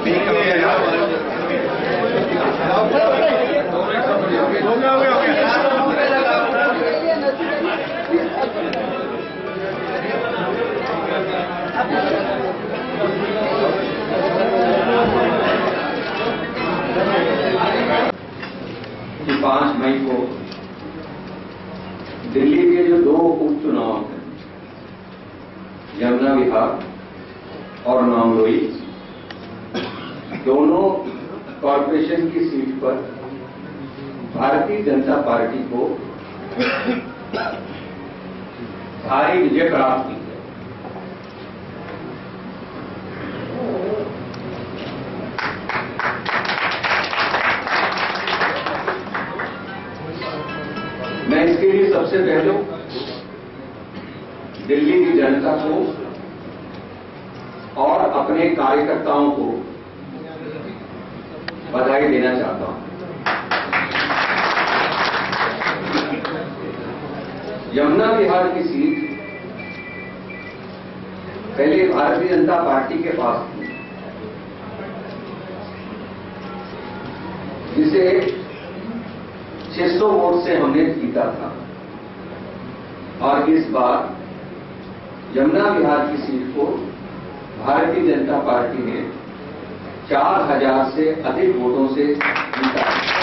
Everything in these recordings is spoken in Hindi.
कि 5 मई को दिल्ली के जो 2 उपचुनाव हैं, यमुना विहार और नांगलोई, दोनों कॉरपोरेशन की सीट पर भारतीय जनता पार्टी को भारी विजय प्राप्त हुई है। मैं इसके लिए सबसे पहले दिल्ली की जनता को और अपने कार्यकर्ताओं को बधाई देना चाहता हूं। यमुना विहार की सीट पहले भारतीय जनता पार्टी के पास थी, जिसे 600 वोट से हमने जीता था, और इस बार यमुना विहार की सीट को भारतीय जनता पार्टी ने 4000 से अधिक वोटों से जीता।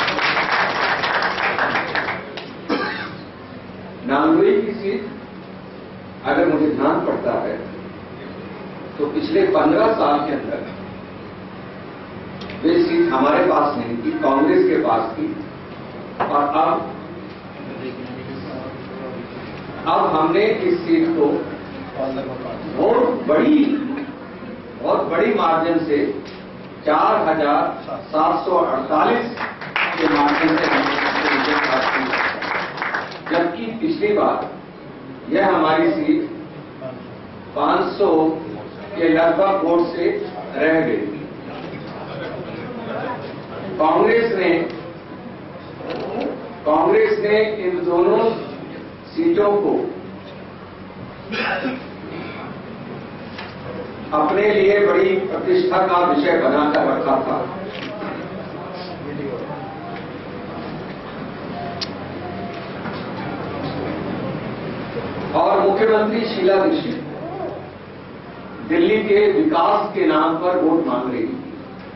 नांगलोई की सीट, अगर मुझे ध्यान पड़ता है तो पिछले 15 साल के अंदर वे सीट हमारे पास नहीं थी, कांग्रेस के पास थी, और अब हमने इस सीट को बहुत बड़ी मार्जिन से 4748 के मार्जिन से हमने प्राप्त की, जबकि पिछली बार यह हमारी सीट 500 के लगभग वोट से रह गई। कांग्रेस ने इन दोनों सीटों को अपने लिए बड़ी प्रतिष्ठा का विषय बनाकर रखा था। और मुख्यमंत्री शीला दीक्षित दिल्ली के विकास के नाम पर वोट मांग रही थी।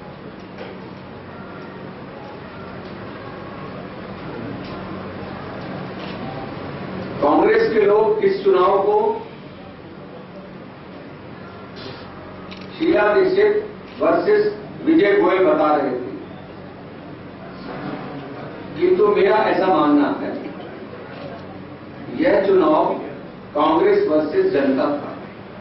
कांग्रेस के लोग इस चुनाव को शीला दीक्षित वर्सेस विजय गोयल बता रहे थे, किंतु मेरा ऐसा मानना है यह चुनाव कांग्रेस वर्सेस जनता था।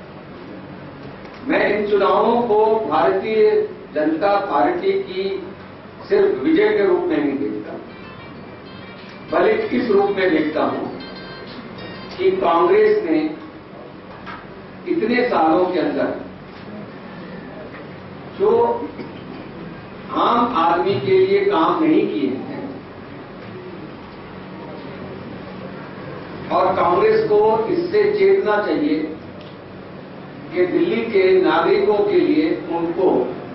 मैं इन चुनावों को भारतीय जनता पार्टी की सिर्फ विजय के रूप में नहीं देखता, बल्कि इस रूप में देखता हूं कि कांग्रेस ने इतने सालों के अंदर जो आम आदमी के लिए काम नहीं किए हैं, और कांग्रेस को इससे चेतना चाहिए कि दिल्ली के नागरिकों के लिए उनको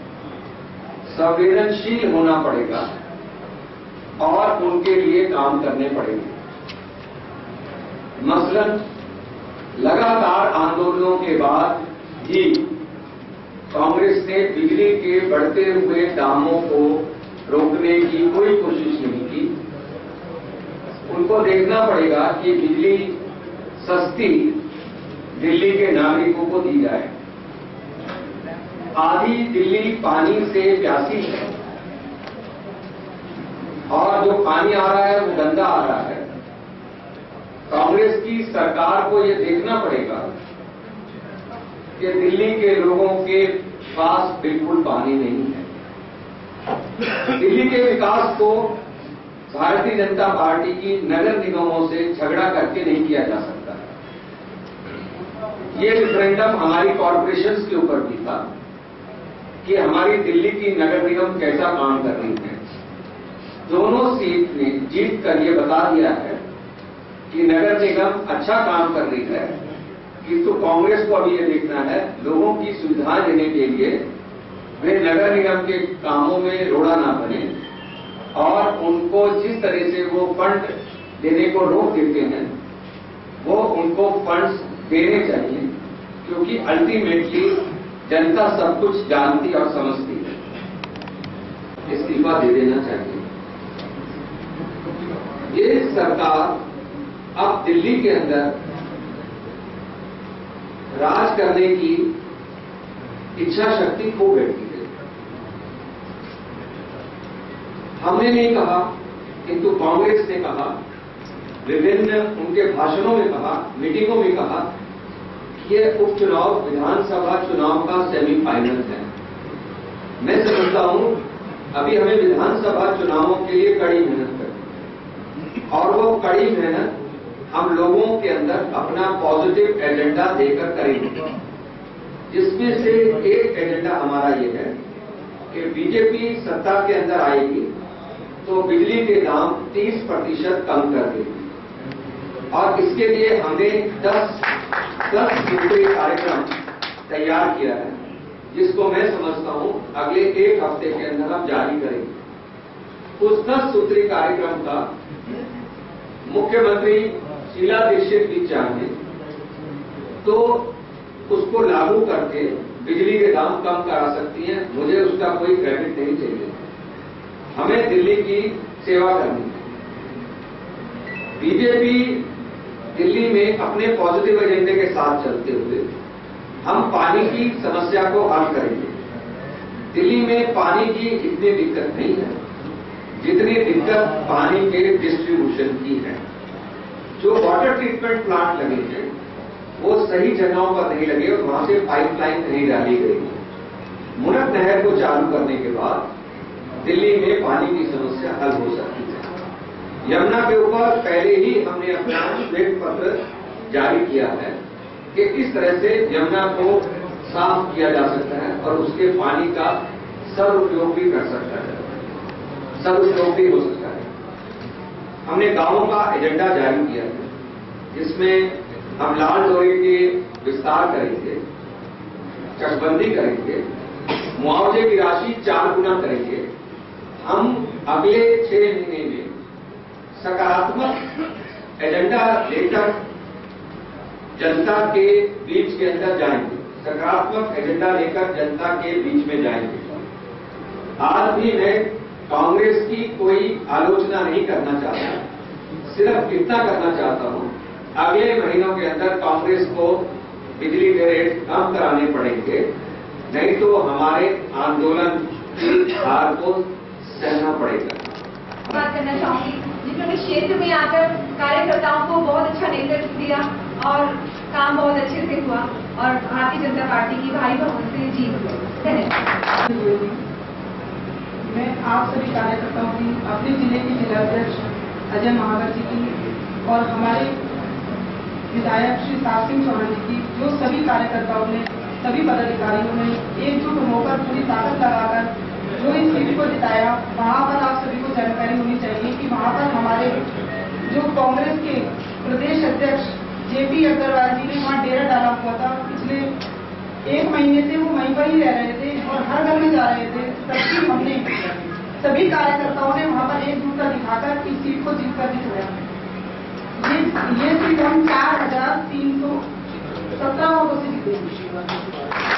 संवेदनशील होना पड़ेगा और उनके लिए काम करने पड़ेंगे। मसलन लगातार आंदोलनों के बाद भी कांग्रेस ने बिजली के बढ़ते हुए दामों को रोकने की कोई कोशिश नहीं की। उनको देखना पड़ेगा कि बिजली सस्ती दिल्ली के नागरिकों को दी जाए। आधी दिल्ली पानी से प्यासी है, और जो पानी आ रहा है वो गंदा आ रहा है। कांग्रेस की सरकार को ये देखना पड़ेगा कि दिल्ली के लोगों के पास बिल्कुल पानी नहीं है। दिल्ली के विकास को भारतीय जनता पार्टी की नगर निगमों से झगड़ा करके नहीं किया जा सकता। ये रेफरेंडम हमारी कॉरपोरेशंस के ऊपर भी था कि हमारी दिल्ली की नगर निगम कैसा काम कर रही है। दोनों सीट ने जीत कर ये बता दिया है कि नगर निगम अच्छा काम कर रही है, किंतु कांग्रेस को अभी ये देखना है लोगों की सुविधा देने के लिए वे नगर निगम के कामों में रोड़ा ना बने और उनको जिस तरह से वो फंड देने को रोक देते हैं वो उनको फंड्स देने चाहिए, क्योंकि अल्टीमेटली जनता सब कुछ जानती और समझती है। इस्तीफा दे देना चाहिए। ये सरकार अब दिल्ली के अंदर राज करने की इच्छा शक्ति खो बैठी है। हमने नहीं कहा, किंतु कांग्रेस ने कहा, विभिन्न उनके भाषणों में कहा, मीटिंगों में कहा कि ये उपचुनाव विधानसभा चुनाव का सेमीफाइनल है। मैं समझता हूं अभी हमें विधानसभा चुनावों के लिए कड़ी मेहनत करनी है और वो कड़ी मेहनत हम लोगों के अंदर अपना पॉजिटिव एजेंडा देकर करेंगे, जिसमें से एक एजेंडा हमारा ये है कि बीजेपी सत्ता के अंदर आएगी तो बिजली के दाम 30% कम कर देगी और इसके लिए हमने 10 सूत्री कार्यक्रम तैयार किया है, जिसको मैं समझता हूं अगले एक हफ्ते के अंदर हम जारी करेंगे। उस 10 सूत्री कार्यक्रम का मुख्यमंत्री शीला दीक्षित भी चाहें तो उसको लागू करके बिजली के दाम कम करा सकती हैं। मुझे उसका कोई क्रेडिट नहीं चाहिए, हमें दिल्ली की सेवा करनी है। बीजेपी दिल्ली में अपने पॉजिटिव एजेंडे के साथ चलते हुए हम पानी की समस्या को हल करेंगे। दिल्ली में पानी की इतनी दिक्कत नहीं है जितनी दिक्कत पानी के डिस्ट्रीब्यूशन की है। जो वाटर ट्रीटमेंट प्लांट लगे हैं वो सही जगहों पर नहीं लगे और वहां से पाइपलाइन नहीं डाली गई। मुनक नहर को चालू करने के बाद दिल्ली में पानी की समस्या हल हो सकती है। यमुना के ऊपर पहले ही हमने अपना श्वेत पत्र जारी किया है कि किस तरह से यमुना को साफ किया जा सकता है और उसके पानी का सदुपयोग भी कर सकता है, सदुपयोग भी हो सकता है। हमने गांवों का एजेंडा जारी किया है, जिसमें हम लाल डोरे के विस्तार करेंगे, चकबंदी करेंगे, मुआवजे की राशि 4 गुना करेंगे। हम अगले 6 महीने में सकारात्मक एजेंडा लेकर जनता के बीच के अंदर जाएंगे, सकारात्मक एजेंडा लेकर जनता के बीच में जाएंगे। आज भी मैं कांग्रेस की कोई आलोचना नहीं करना चाहता, सिर्फ इतना करना चाहता हूं अगले महीनों के अंदर कांग्रेस को बिजली के रेट कम कराने पड़ेंगे, नहीं तो हमारे आंदोलन की हार को सहना पड़ेगा। बात करना चाहूंगी जिन्होंने क्षेत्र में आकर कार्यकर्ताओं को बहुत अच्छा नेतृत्व दिया और काम बहुत अच्छे से हुआ और भारतीय जनता पार्टी की भारी बहुमत से जीत हुई। धन्यवाद। मैं आप सभी कार्यकर्ताओं की, अपने जिले के जिलाध्यक्ष अजय महावर जी की और हमारे विधायक श्री साहब सिंह चौहान जी की, जो सभी कार्यकर्ताओं ने, सभी पदाधिकारियों ने एकजुट होकर पूरी ताकत लगाकर जो इस सीट को जिताया, वहाँ पर आप सभी को जानकारी होनी चाहिए कि वहाँ पर हमारे जो कांग्रेस के प्रदेश अध्यक्ष जेपी अग्रवाल जी ने वहाँ डेरा डाला हुआ था। पिछले 1 महीने से वो वहीं पर ही रह रहे थे और हर घर में जा रहे थे, तभी हमने सभी कार्यकर्ताओं ने वहाँ पर एकजुटता दिखाकर इस सीट को जीतकर दिखाया। ये सीट हम 4317 वोटों से जीते।